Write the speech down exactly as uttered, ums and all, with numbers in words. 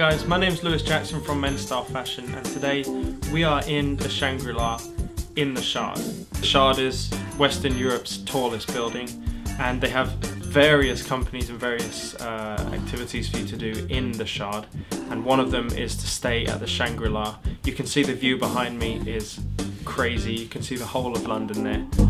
guys, my name is Lewis Jackson from MenStyleFashion, and today we are in the Shangri-La in the Shard. The Shard is Western Europe's tallest building, and they have various companies and various uh, activities for you to do in the Shard, and one of them is to stay at the Shangri-La. You can see the view behind me is crazy. You can see the whole of London there.